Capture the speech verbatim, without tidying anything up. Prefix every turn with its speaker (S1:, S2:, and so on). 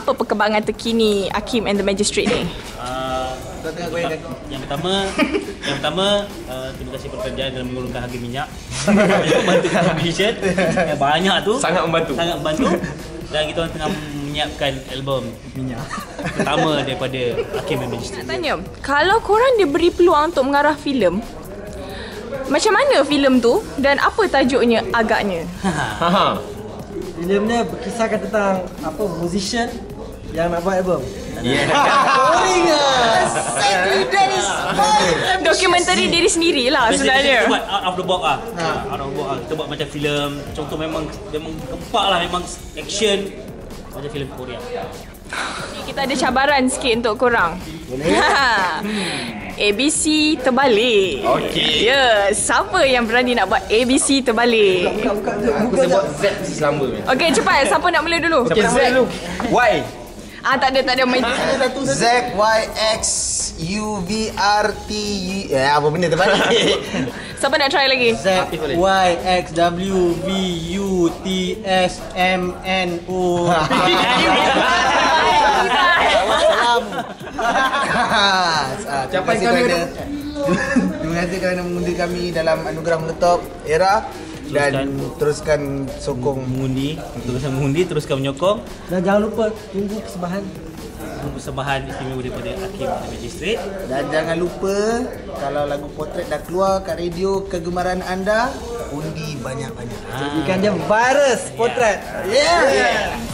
S1: apa perkembangan terkini Hakim and the Magistrate ni?
S2: Uh, yang pertama, yang pertama uh, terima kasih pekerjaan dalam menurunkan harga minyak. Membantu Vision yang banyak tu.
S3: Sangat membantu.
S2: Sangat membantu. Dan kita orang tengah menyiapkan album minyak pertama daripada Hakim and Magistrate.
S1: Nak tanya, kalau korang diberi peluang untuk mengarah filem, macam mana filem tu dan apa tajuknya agaknya?
S4: Filem ni berkisahkan tentang apa musician yang nak buat album.
S3: Yeah.
S4: Boring ah.
S1: Dokumentari diri sendiri lah sebenarnya.
S2: Kita buat out of the box lah. Ha. Out of the box lah. Kita buat macam filem. Contoh memang memang gempak lah, memang action macam filem Korea.
S1: Kita ada cabaran sikit untuk korang. Boleh. A B C terbalik.
S3: Okey.
S1: Ya, yeah, siapa yang berani nak buat A B C terbalik?
S3: Aku sebut Z selama ni.
S1: Okey, cepat. Siapa nak mula dulu?
S3: Okey, Z dulu. Y.
S1: Ah, tak ada, tak ada main.
S5: Z, Y, X, U, V, R, T, U. Eh, apa benda terbalik?
S1: Siapa nak try lagi?
S4: Z, Y, X, W, V, U, T, S, M, N, O. Salam.
S5: Terima kasih kerana terima kasih kerana mengundi kami dalam anugerah Meletup Era dan teruskan sokong
S2: mengundi, teruskan mengundi, teruskan menyokong
S4: Dan jangan lupa tunggu persembahan
S2: persembahan istimewa daripada Hakim dan Magistrate.
S5: Dan jangan lupa kalau lagu Potret dah keluar kat radio kegemaran anda, undi banyak-banyak.
S4: jadikan dia virus Potret.
S5: Yeah. Yeah.